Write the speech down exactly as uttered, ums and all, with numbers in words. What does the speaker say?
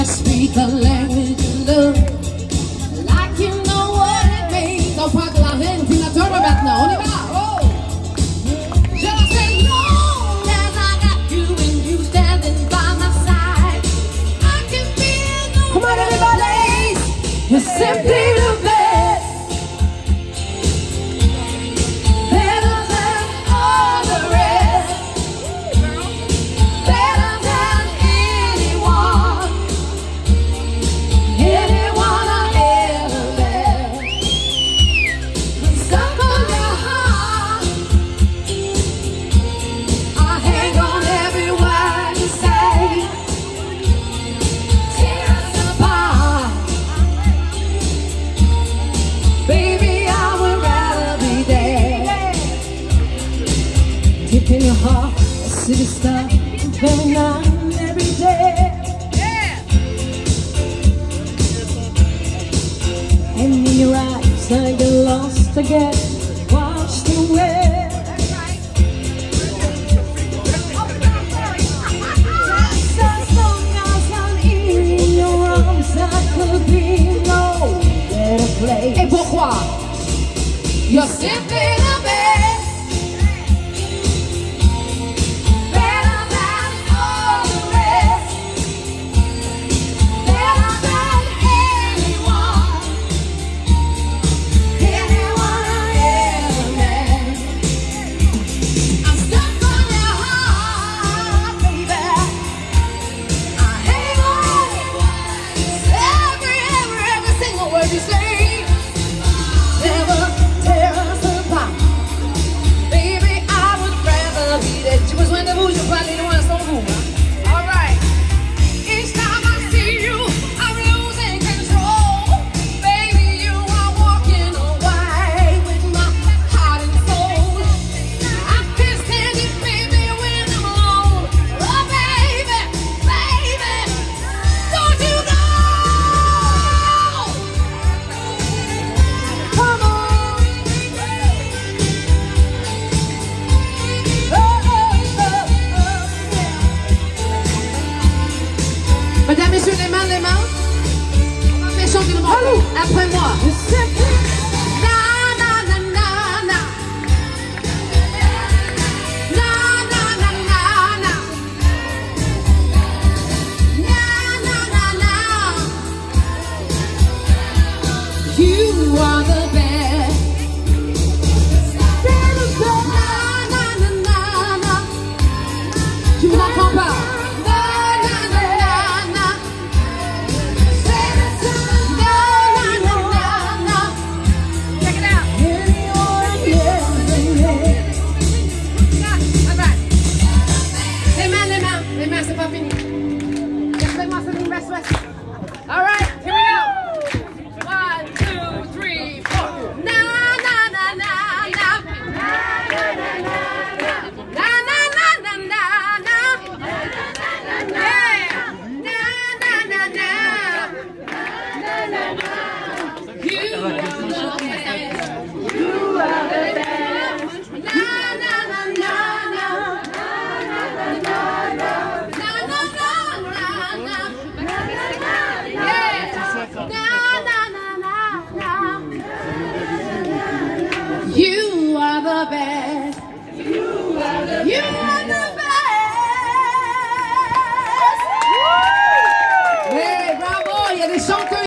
You speak the language of love, like you know what it means. On parle de l'Argentine, turn maintenant, on y va, oh! Just as long as I got you and you standing by my side, I can feel the come on everybody, you're simply the best. Deep in your heart, a city star, burning on every day. Yeah. And in your eyes, I get lost again, washed away. That's right. Just as long as I'm in your arms, I could be no better place. Et pourquoi? You're simply